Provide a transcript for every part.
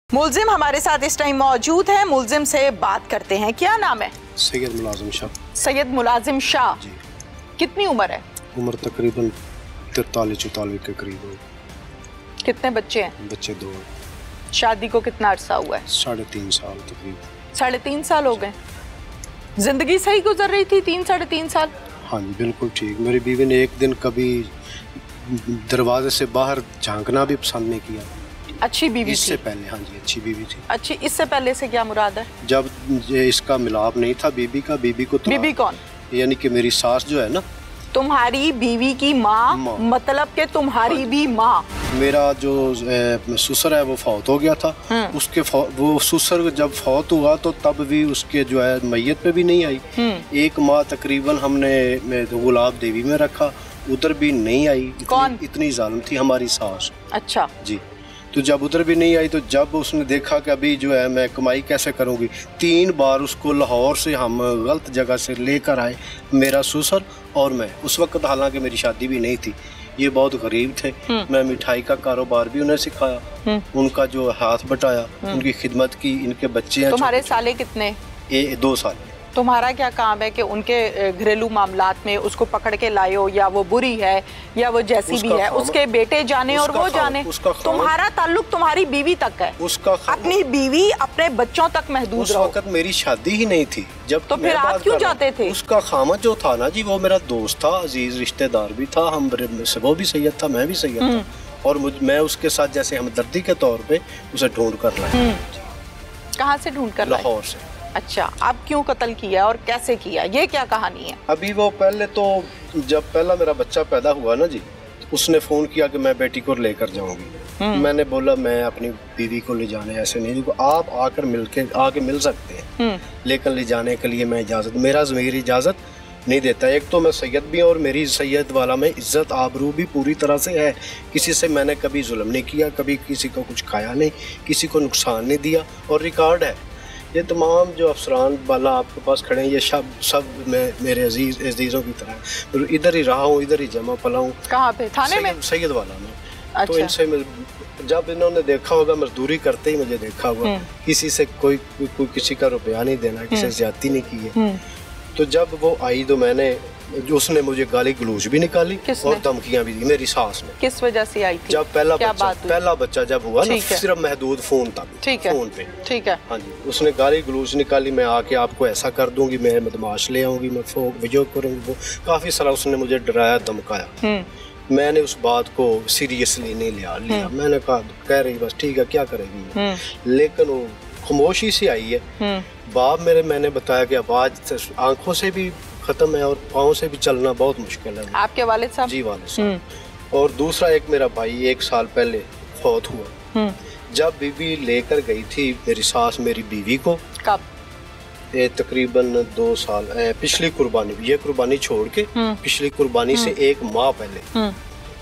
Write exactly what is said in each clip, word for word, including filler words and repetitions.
मुलजिम हमारे साथ इस टाइम मौजूद है। मुलजिम से बात करते हैं। क्या नाम है? सैयद मुलाजिम शाह। सैयद मुलाजिम शाह जी। कितनी उम्र है? उम्र तकरीबन तिरतालीस चौतालीस के करीब है। कितने बच्चे हैं? बच्चे दो हैं। शादी को कितना अरसा हुआ है? साढ़े तीन साल तकरीबन। साढ़े तीन साल हो गए। जिंदगी सही गुजर रही थी तीन साढ़े तीन साल? हाँ जी बिल्कुल ठीक। मेरी बीवी ने एक दिन कभी दरवाजे से बाहर झांकना भी पसंद नहीं किया। अच्छी बीवी इससे थी? पहले हाँ जी अच्छी बीवी थी। अच्छी इससे पहले से क्या मुराद है? जब ये इसका मिलाप नहीं था बीबी का, बीबी को तो बीबी कौन? यानी कि मेरी सास जो है ना, तुम्हारी बीवी की माँ, मतलब के तुम्हारी हाँ भी माँ। मेरा जो ससुर है वो फौत हो गया था। उसके वो ससुर जब फौत हुआ तो तब भी उसके जो है मैयत पे भी नहीं आई। एक माह तकरीबन हमने गुलाब देवी में रखा, उधर भी नहीं आई। कौन? इतनी, इतनी जालिम थी हमारी सास। अच्छा जी। तो जब उधर भी नहीं आई तो जब उसने देखा कि अभी जो है मैं कमाई कैसे करूंगी, तीन बार उसको लाहौर से हम गलत जगह से लेकर आए, मेरा ससुर और मैं। उस वक्त हालांकि मेरी शादी भी नहीं थी, ये बहुत गरीब थे। मैं मिठाई का कारोबार भी उन्हें सिखाया, उनका जो हाथ बटाया, उनकी खिदमत की। इनके बच्चे हैं। तुम्हारे साले कितने? ए, दो साल। तुम्हारा क्या काम है कि उनके घरेलू मामलात में उसको पकड़ के लाए हो, या वो बुरी है या वो जैसी भी है, उसके बेटे जाने और वो जाने। तुम्हारा ताल्लुक तुम्हारी बीवी तक है। उसका अपनी बीवी अपने बच्चों तक महदूद उस वक्त मेरी शादी ही नहीं थी जब। तो फिर आप क्यों जाते थे? उसका खामद जो था ना जी, वो मेरा दोस्त था, अजीज रिश्तेदार भी था। हम वो भी सैयद था, मैं भी सैयद था, और मैं उसके साथ जैसे हमदर्दी के तौर पे उसे ढूंढ कर लाया। कहाँ से ढूंढ कर? लाहौर से। अच्छा, आप क्यों कत्ल किया और कैसे किया, ये क्या कहानी है? अभी वो पहले तो जब पहला मेरा बच्चा पैदा हुआ ना जी, उसने फोन किया कि मैं बेटी को लेकर जाऊंगी। मैंने बोला मैं अपनी बीवी को ले जाने ऐसे नहीं, आप आकर मिल के आके मिल सकते हैं, लेकर ले जाने के लिए मैं इजाजत, मेरा ज़मीर इजाजत नहीं देता। एक तो मैं सैयद भी और मेरी सैयद वाला में इज्जत आबरू भी पूरी तरह से है। किसी से मैंने कभी जुल्म नहीं किया, कभी किसी को कुछ खाया नहीं, किसी को नुकसान नहीं दिया, और रिकॉर्ड है। ये तमाम जो अफसरान वाला आपके पास खड़े हैं, ये सब सब मैं मेरे अजीज अजीज़ों की तरह इधर ही रहा हूँ, इधर ही जमा पला हूँ। कहाँ पे? थाने में? सैयद वाला में। अच्छा। तो इनसे जब इन्होंने देखा होगा, मजदूरी करते ही मुझे देखा होगा, किसी से कोई कोई, कोई किसी का रुपया नहीं देना, किसी से ज्यादती नहीं की है। तो जब वो आई तो मैंने जो उसने मुझे गाली गलूज भी निकाली और धमकियां भी दी, मेरी सास ने। किस वजह से आई थी? जब पहला बच्चा पहला बच्चा जब हुआ ना, सिर्फ महदूद फोन तक, ठीक है, फोन पे। ठीक है। हाँ जी, उसने गाली गलूज निकाली, मैं आके आपको ऐसा कर दूंगी, मैं बदमाश ले आऊंगी, मैं फोक वीडियो करूंगी। वो काफी सारा उसने मुझे डराया धमकाया। मैंने उस बात को सीरियसली नहीं लिया लिया मैंने कहा कह रही बस ठीक है, क्या करेगी। लेकिन वो खामोशी से आई है। बाप मेरे मैंने बताया कि आवाज आंखों से भी खत्म है और पाँव से भी चलना बहुत मुश्किल है। आपके वालिद साहब? जी वालिद साहब। और दूसरा एक मेरा भाई एक साल पहले फौत हुआ। जब बीवी लेकर गई थी मेरी सास मेरी बीवी को। कब? ए, तकरीबन दो साल ए, पिछली कुर्बानी, ये कुर्बानी छोड़ के पिछली कुर्बानी से एक माह पहले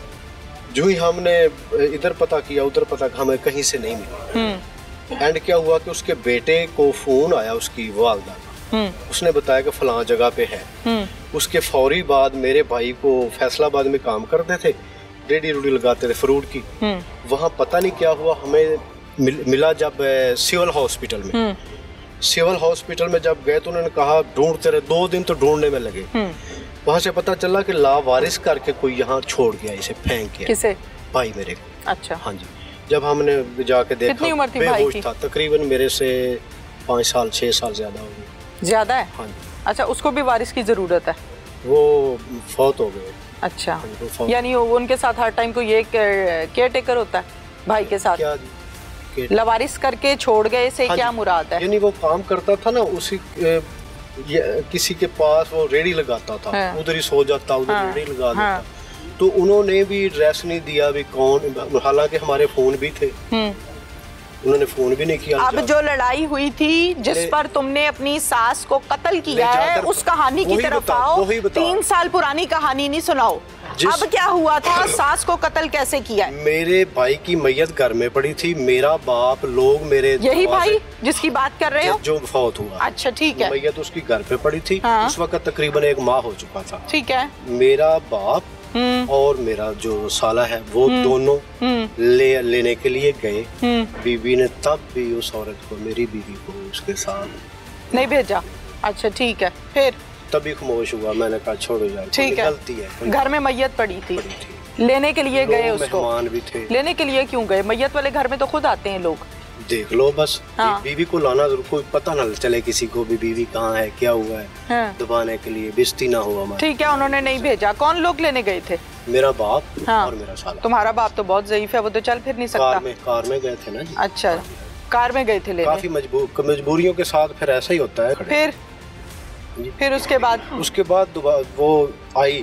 जो ही हमने इधर पता किया उधर पता हमें कहीं से नहीं मिला। एंड क्या हुआ कि उसके बेटे को फोन आया उसकी वालदा का, उसने बताया कि फलां जगह पे है। उसके फौरी बाद मेरे भाई को फैसलाबाद में काम करते थे, रेडी रूडी लगाते थे फ्रूट की। वहाँ पता नहीं क्या हुआ, हमें मिल, मिला जब सिविल हॉस्पिटल में। सिविल हॉस्पिटल में जब गए तो उन्होंने कहा ढूंढते रहे, दो दिन तो ढूंढने में लगे। वहाँ से पता चला कि लावारिस करके कोई यहाँ छोड़ गया, इसे फेंक गया। किसे? भाई मेरे को। अच्छा। हाँ जी। जब हमने जाके देखा, कितनी उम्र थी भाई की? था तकरीबन मेरे से पाँच साल छह साल ज्यादा होगी। ज्यादा है? हाँ जी। अच्छा, उसको भी वारिस की जरूरत है? वो फौत हो गए। अच्छा, यानी उनके साथ हर टाइम को ये केयर टेकर होता है भाई के साथ? क्या लवारिस करके छोड़ गए से क्या मुराद है? यानी वो काम करता था ना, उसी ये, किसी के पास वो रेडी लगाता था। हाँ। उधर ही सो जाता, उधर हाँ। रेडी लगा देता। हाँ। तो उन्होंने भी एड्रेस नहीं दिया भी कौन, हालांकि हमारे फोन भी थे, उन्होंने फोन भी नहीं किया। अब जो लड़ाई हुई थी जिस पर तुमने अपनी सास को कत्ल किया है, उस कहानी की तरफ आओ। तीन साल पुरानी कहानी नहीं सुनाओ। अब क्या हुआ था? सास को कत्ल कैसे किया? मेरे भाई की मैयत घर में पड़ी थी, मेरा बाप लोग मेरे यही भाई जिसकी बात कर रहे हो जो फौत हुआ। अच्छा ठीक है। मैयत उसकी घर पे पड़ी थी। हाँ। उस वक्त तकरीबन एक माह हो चुका था। ठीक है। मेरा बाप और मेरा जो साला है वो दोनों ले लेने के लिए गए। बीवी ने तब भी उस औरत को, मेरी बीवी को उसके साथ नहीं भेजा। अच्छा ठीक है, फिर तभी खामोश हुआ। मैंने कहा छोड़ो यार, ठीक है, गलती है। घर में मैयत पड़ी थी, पड़ी थी। लेने के लिए गए उसको, मेहमान भी थे। लेने के लिए क्यों गए? मैयत वाले घर में तो खुद आते हैं लोग। देख लो बस। हाँ। बीवी को लाना जरूर, कोई पता ना चले किसी को भी बीवी कहाँ है, क्या हुआ है। हाँ। दबाने के लिए बेइज्जती ना हो हमारी। ठीक है, उन्होंने नहीं भेजा। कौन लोग लेने गए थे? मेरा बाप। हाँ। और मेरा साला। तुम्हारा बाप तो बहुत ज़ईफ है, वो तो चल फिर नहीं सकता। कार में कार में गए थे ना जी। अच्छा, कार में गए थे लेने। काफी मजबूर मजबूरियों के साथ फिर ऐसा ही होता है। फिर फिर उसके बाद उसके बाद वो आई।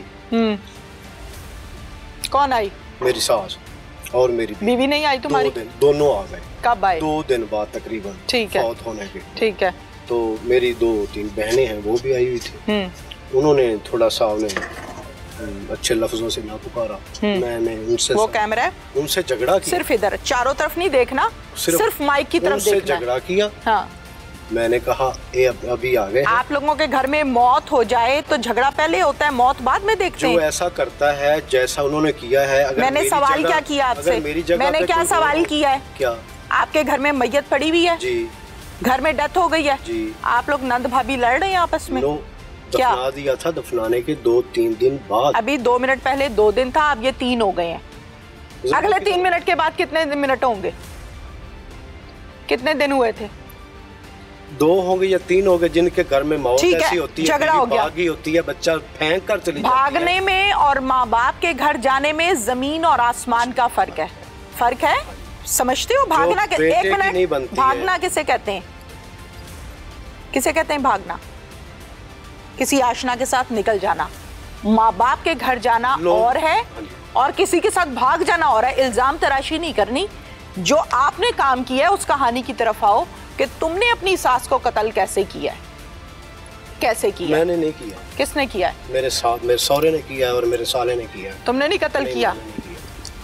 कौन आई? मेरी सास और मेरी बीवी नहीं आई तुम्हारी? दो दिन, दोनों आ गए। कब आए? दो दिन बाद तकरीबन। ठीक है, फौत होने के। ठीक है। तो मेरी दो तीन बहनें हैं, वो भी आई हुई थी। उन्होंने थोड़ा सा उन्हें अच्छे लफ्जों से ना पुकारा। मैंने उनसे वो कैमरा है, उनसे झगड़ा किया। सिर्फ इधर, चारों तरफ नहीं देखना, सिर्फ, सिर्फ माइक की तरफ देखना। उनसे झगड़ा किया। हाँ। मैंने कहा ये अब अभी आ गए। आप लोगों के घर में मौत हो जाए तो झगड़ा पहले होता है, मौत बाद में देखते हैं। जो ऐसा करता है जैसा उन्होंने किया है। अगर मैंने सवाल क्या किया आपसे? मैंने क्या सवाल किया है? क्या? आपके घर में मैयत पड़ी हुई है जी, घर में डेथ हो गई है जी, आप लोग नंद भाभी लड़ रहे हैं आपस में? क्या दफना दिया था? दफनाने के दो तीन दिन बाद। अभी दो मिनट पहले दो दिन था, अब ये तीन हो गए हैं। अगले तीन मिनट के बाद कितने मिनट होंगे? कितने दिन हुए थे? दो होंगे या तीन होंगे जिनके घर में मौत ऐसी होती है, झगड़ा हो गया, भागी होती है, बच्चा फेंक कर चली भागने है। में और माँ बाप के घर जाने में जमीन और आसमान का फर्क है। फर्क है, समझते हो? भागना के, एक मिनट, भागना किसे कहते हैं? किसे कहते हैं भागना? किसी आशना के साथ निकल जाना। माँ बाप के घर जाना और है और किसी के साथ भाग जाना और है। इल्जाम तराशी नहीं करनी। जो आपने काम किया है उस कहानी की तरफ आओ कि तुमने अपनी सास को कत्ल कैसे किया है। कैसे किया? मैंने नहीं किया। किसने किया है? मेरे साथ मेरे सौरे ने किया है और मेरे साले ने किया है। तुमने नहीं कत्ल किया? किया।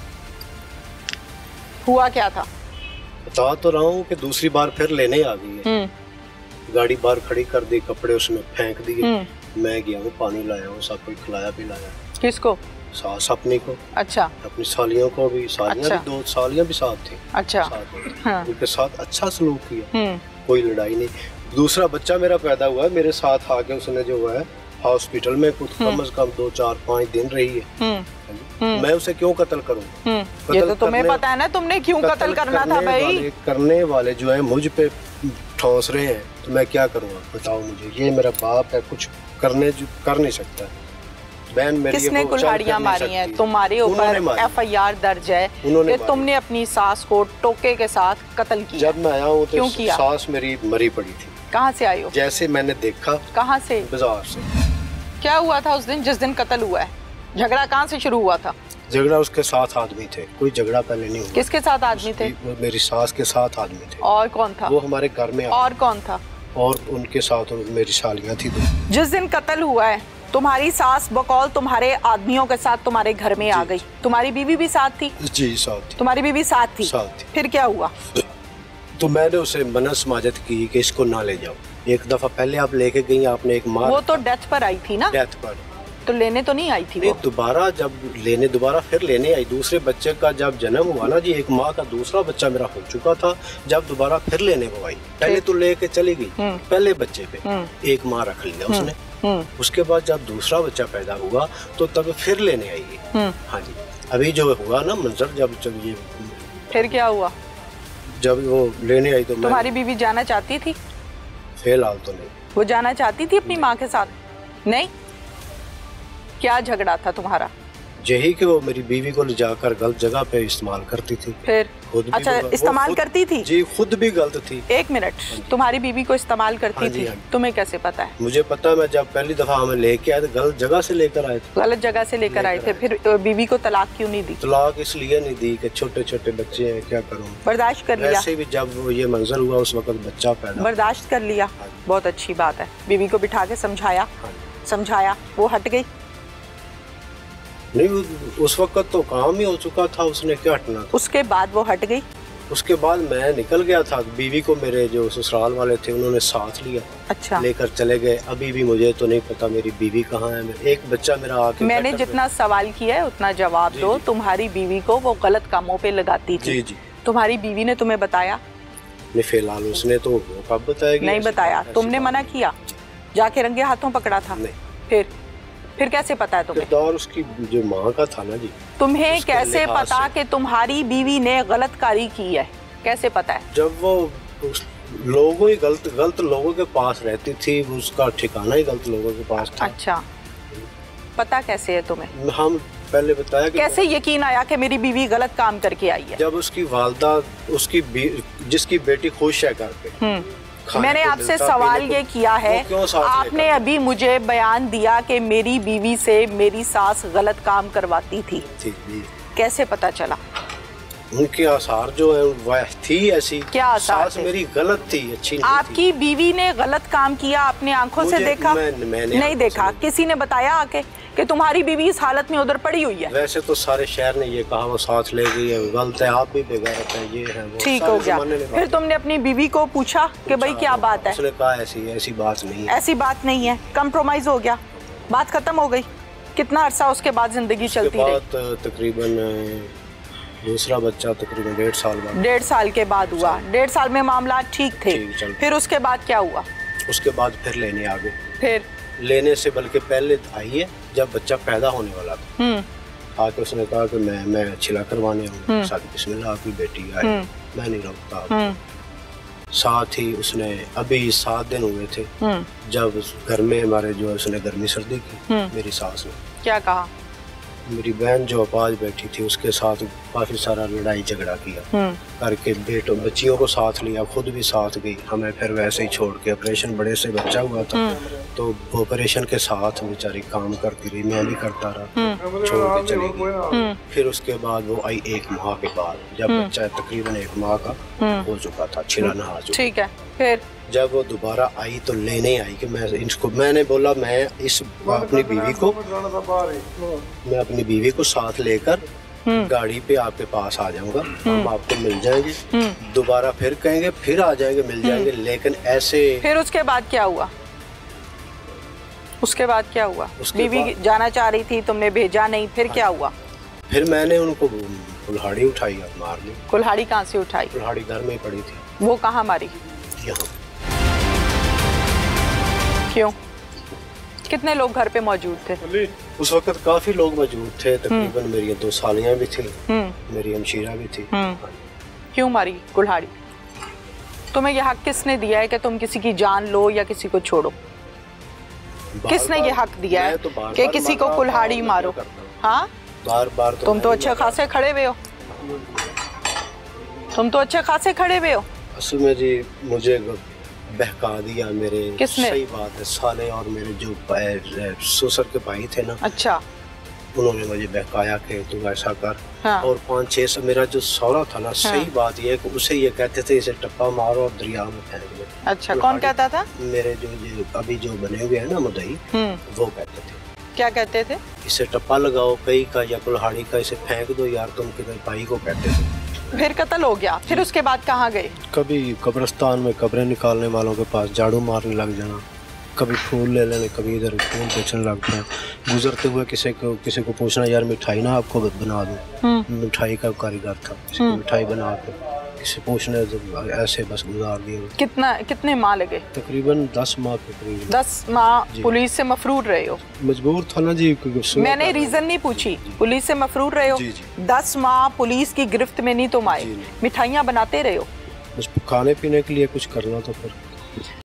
हुआ क्या था? बता तो रहा हूँ कि दूसरी बार फिर लेने आ गई है। गाड़ी बाहर खड़ी कर दी, कपड़े उसमें फेंक दिए। मैं गया हूँ, पानी लाया हूँ, सब कुछ खिलाया पिलाया। किसको? सास अपनी को। अच्छा। अपनी सालियों को भी। सालियां अच्छा। भी दो सालियां भी साथ थी। अच्छा। साथ हाँ। उनके साथ अच्छा सलूक किया, कोई लड़ाई नहीं। दूसरा बच्चा मेरा पैदा हुआ है मेरे साथ आके, उसने जो है हॉस्पिटल में कुछ कम से कम दो चार पाँच दिन रही है। मैं उसे क्यों कत्ल करूँ? ये तो तुम्हें पता है ना, तुमने क्यों कत्ल करना था भाई? करने वाले जो है मुझ पे ठोस रहे हैं, तो मैं क्या करूँगा बताओ मुझे? ये मेरा बाप है, कुछ करने कर नहीं सकता। बहन मेरी किसने कुल्हाड़ियां मारी हैं? तुम्हारे ऊपर एफ आई आर दर्ज है कि तुमने अपनी सास को टोके के साथ कत्ल किया। जब मैं आया हूँ तो सास मेरी मरी पड़ी थी। कहाँ से आई हो? जैसे मैंने देखा। कहाँ से? बाजार से। क्या हुआ था उस दिन जिस दिन कत्ल हुआ है? झगड़ा कहाँ से शुरू हुआ था? झगड़ा उसके साथ आदमी थे, कोई झगड़ा पहले नहीं हुआ। किसके साथ आदमी थे? मेरी सास के साथ आदमी थे। और कौन था? वो हमारे घर में। और कौन था? और उनके साथ मेरी सालियाँ थी दो। जिस दिन कत्ल हुआ है तुम्हारी सास बकौल तुम्हारे आदमियों के साथ तुम्हारे घर में आ गई। तुम्हारी बीवी भी साथ थी? जी साथ थी। तुम्हारी बीवी साथ थी? साथ थी। फिर क्या हुआ? तो मैंने उसे मना समाजत की कि इसको ना ले जाओ। एक दफा पहले आप लेके गई, आपने एक मार। वो तो डेथ पर आई थी ना? डेथ पर। तो लेने तो नहीं आई थी वो? दोबारा जब लेने दोबारा फिर लेने आई, दूसरे बच्चे का जब जन्म हुआ ना जी, एक माँ का दूसरा बच्चा मेरा हो चुका था, जब दोबारा फिर लेने को आई। पहले तो लेके चली गई पहले बच्चे पे, एक माँ रख लिया उसने। उसके बाद जब दूसरा बच्चा पैदा हुआ तो तब फिर लेने आई है। हाँ जी। अभी जो हुआ ना मंजर, जब ये फिर क्या हुआ? जब वो लेने आई तो तुम्हारी बीवी जाना चाहती थी? फिलहाल तो नहीं। वो जाना चाहती थी अपनी माँ के साथ? नहीं। क्या झगड़ा था तुम्हारा? यही कि वो मेरी बीवी को ले जाकर गलत जगह पे इस्तेमाल करती थी। फिर खुद भी अच्छा इस्तेमाल करती थी? जी खुद भी गलत थी। एक मिनट, तुम्हारी बीवी को इस्तेमाल करती थी? तुम्हें कैसे पता है? मुझे पता, मैं जब पहली दफा हमें लेके आए तो गलत जगह से लेकर आए थे। गलत जगह से लेकर आए थे। फिर बीवी को तलाक क्यों नहीं दी? तलाक इसलिए नहीं दी कि छोटे छोटे बच्चे हैं, क्या करूँ, बर्दाश्त कर लिया। वैसे भी जब ये मंजर हुआ उस वक्त बच्चा पैदा, बर्दाश्त कर लिया। बहुत अच्छी बात है। बीवी को बिठा के समझाया? समझाया, वो हट गई? नहीं, उस वक्त तो काम ही हो चुका था, उसने क्या हटना था। उसके बाद वो हट गई? उसके बाद मैं निकल गया था, बीवी को मेरे जो ससुराल वाले थे उन्होंने साथ लिया। अच्छा। लेकर चले गए। अभी भी मुझे तो नहीं पता मेरी बीवी कहाँ है। एक बच्चा मेरा आके, मैंने जितना सवाल किया है उतना जवाब दो। तुम्हारी बीवी को वो गलत कामों पे लगाती थी। जी जी। तुम्हारी बीवी ने तुम्हें बताया? नहीं, फिलहाल उसने तो कब बताया? नहीं बताया। तुमने मना किया? जाके रंगे हाथों पकड़ा था? नहीं। फिर फिर कैसे पता है तुम्हें? किरदार उसकी जो माँ का था ना जी। तुम्हें कैसे पता कि तुम्हारी बीवी ने गलत कारी की है? कैसे पता है? जब वो उस लोगों ही गलत गलत लोगों के पास रहती थी, उसका ठिकाना ही गलत लोगों के पास था। अच्छा, पता कैसे है तुम्हें? हम पहले बताया कि कैसे यकीन आया कि मेरी बीवी गलत काम करके आई है? जब उसकी वालदा, उसकी जिसकी बेटी खुश है घर पे, मैंने आपसे सवाल ये किया है, आपने अभी मुझे बयान दिया कि मेरी बीवी से मेरी सास गलत काम करवाती थी। कैसे पता चला? उनके आसार जो है वह थी ऐसी। क्या आसार सास मेरी गलत थी, अच्छी नहीं आपकी थी। बीवी ने गलत काम किया, आपने आंखों से देखा? मैं, मैंने नहीं देखा। किसी ने बताया आके कि तुम्हारी बीवी इस हालत में उधर पड़ी हुई है? वैसे तो सारे शहर ने ये कहा वो साथ ले गई है, गलत है, आप भी बेगैरत हैं, ये है वो। ठीक हो गया। फिर तुमने अपनी बीवी को पूछा कि भाई क्या बात है? उसने कहा ऐसी ऐसी बात नहीं है। ऐसी बात नहीं है। कंप्रोमाइज हो गया, बात खत्म हो गई। कितना अरसा उसके बाद जिंदगी चलती रही? तकरीबन दूसरा बच्चा तकरीबन डेढ़ साल बाद। डेढ़ साल के बाद हुआ। डेढ़ साल में मामला ठीक थे। फिर उसके बाद क्या हुआ? उसके बाद फिर लेने आ गए। फिर लेने से बल्कि पहले आई है जब बच्चा पैदा होने वाला था। आके उसने कहा कि मैं मैं छिला करवाने आऊँ, साथ बिस्मिल्लाह आपकी बेटी आई। मैं नहीं रोकता। साथ ही उसने अभी सात दिन हुए थे जब घर में हमारे जो है उसने गर्मी सर्दी की। मेरी सास ने क्या कहा? मेरी बहन जो अपाज बैठी थी उसके साथ काफी सारा लड़ाई झगड़ा किया करके, बेटों बच्चियों को साथ लिया, खुद भी साथ गई। हमें फिर वैसे ही छोड़ के, ऑपरेशन बड़े से बच्चा हुआ था तो ऑपरेशन के साथ बेचारी काम करती रही, मैं भी करता रहा, छोड़ के चली गई। फिर उसके बाद वो आई एक माह के बाद, जब बच्चा तकरीबन एक माह का हो चुका था, छिला नहा चुका। ठीक है। फिर जब वो दोबारा आई तो लेने आई कि मैं इसको, मैंने बोला मैं इस अपनी बीवी को मैं अपनी बीवी को साथ लेकर गाड़ी पे आपके पास आ जाऊंगा, हम आपको मिल जाएंगे, दोबारा फिर कहेंगे फिर आ जाएंगे, मिल जाएंगे। लेकिन ऐसे फिर उसके बाद क्या हुआ? उसके बाद क्या हुआ? बीवी जाना चाह रही थी, तुमने भेजा नहीं, फिर क्या हुआ? फिर मैंने उनको कुल्हाड़ी उठाई और मार दी। कुल्हाड़ी कहाँ से उठाई? कुल्हाड़ी घर में पड़ी थी। वो कहाँ मारी? यहाँ। क्यों? कितने लोग घर पे मौजूद थे? उस वक्त काफी लोग मौजूद थे, तकरीबन मेरी दो सालियां भी थी, मेरी हमशीरा भी थी। क्यों मारी कुल्हाड़ी? तुम्हें यह हक किसने दिया है कि तुम किसी की जान लो या किसी को छोड़ो? किसने ये हक दिया है कि किसी को कुल्हाड़ी मारो? हाँ, बार बार तो तुम तो अच्छे खासे खड़े हुए हो, तुम तो अच्छे खासे खड़े हुए हो। असल में जी मुझे बहका दिया मेरे। किसने? सही बात है, साले और मेरे जो ससुर के भाई थे ना, अच्छा, उन्होंने मुझे बहकाया कि तू ऐसा कर। हाँ। और पाँच छह सौ मेरा जो सौरा था ना, हाँ। सही बात ये है कि उसे ये कहते थे इसे टप्पा मारो और दरिया में फेंक दो। अच्छा, कौन कहता था? मेरे जो ये अभी जो बने हुए हैं ना मुदई, वो कहते थे। क्या कहते थे? इसे टप्पा लगाओ कई का या कुल्हाड़ी का, इसे फेंक दो यार, तुम किधर भाई को कहते थे। फिर कत्ल हो गया। फिर उसके बाद कहाँ गए? कभी कब्रिस्तान में कब्रें निकालने वालों के पास झाड़ू मारने लग जाना, कभी फूल ले लेने, कभी इधर फूल बेचने लगते हैं। गुजरते हुए किसी को किसी को पूछना यार मिठाई ना आपको बना दूं, मिठाई का कारीगर था, किसी को मिठाई बना के किसी पूछने ऐसे बस गुजार दिए। कितना कितने माह लगे? तकरीबन दस माह के करीब। दस माह पुलिस से मफरूर रहे हो? मजबूर था ना जी। मैंने रीजन नहीं पूछी, पुलिस से मफरूर रहे हो? जी जी। दस माह पुलिस की गिरफ्त में नहीं तुम आए, मिठाइयाँ बनाते रहे हो? बस खाने पीने के लिए कुछ करना तो फिर